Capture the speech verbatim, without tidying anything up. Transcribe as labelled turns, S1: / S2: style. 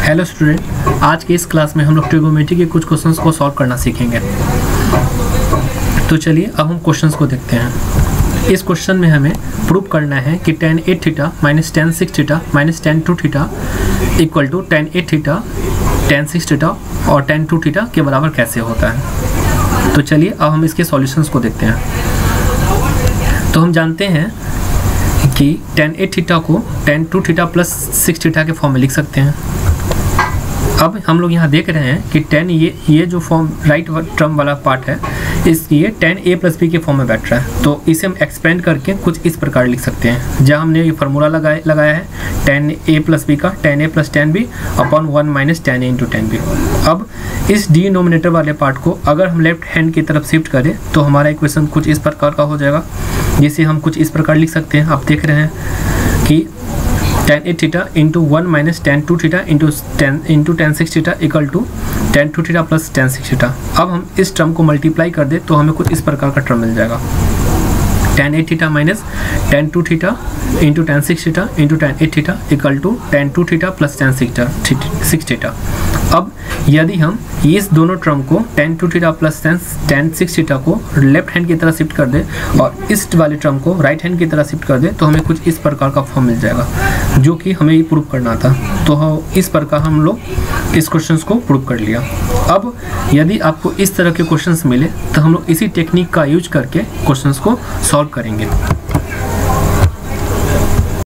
S1: Hello student, आज के इस क्लास में हम लोग ट्रिगोनोमेट्री के कुछ क्वेश्चंस को सॉल्व करना सीखेंगे। तो चलिए अब हम क्वेश्चंस को देखते हैं। इस क्वेश्चन में हमें प्रूव करना है कि tan eight theta minus tan six theta minus tan two theta equal to tan eight theta tan six theta और टेन टू थीटा के बराबर कैसे होता है। तो चलिए अब हम इसके सॉल्यूशंस को देखते हैं। तो हम जानते हैं कि टेन एट थीटा को tan two theta plus six theta के फॉर्म में लिख सकते हैं। अब हम लोग यहाँ देख रहे हैं कि टेन ये ये जो फॉर्म राइट टर्म वाला पार्ट है, इस ये टेन ए प्लस बी के फॉर्म में बैठ रहा है। तो इसे हम एक्सपेंड करके कुछ इस प्रकार लिख सकते हैं, जहाँ हमने ये फार्मूला लगाया लगाया है टेन ए प्लस बी का, tan a plus tan b upon one minus tan a into tan b. अब इस डिनोमिनेटर वाले पार्ट को अगर हम लेफ्ट हैंड की तरफ शिफ्ट करें तो हमारा इक्वेशन कुछ इस प्रकार का हो जाएगा, जिसे हम कुछ इस प्रकार लिख सकते हैं। आप देख रहे हैं कि tan eight theta into one minus tan two theta into tan into tan six theta equal to tan two theta plus tan six theta. अब हम इस टर्म को मल्टीप्लाई कर दें तो हमें कुछ इस प्रकार का टर्म मिल जाएगा, tan eight theta minus tan two theta into tan six theta into tan eight theta equal to tan two theta plus tan six theta. अब यदि हम इस दोनों टर्म को tan two theta plus tan tan six theta को left hand की तरह shift कर दे और इस वाले टर्म को राइट हैंड की तरह शिफ्ट कर दे तो हमें कुछ इस प्रकार का फॉर्म मिल जाएगा, जो कि हमें ये प्रूव करना था। तो हम इस प्रकार हम लोग इस क्वेश्चंस को प्रूव कर लिया। अब यदि आपको इस तरह के क्वेश्चंस मिले तो हम लोग इसी टेक्निक का यूज करके क्वेश्चंस को सॉल्व करेंगे।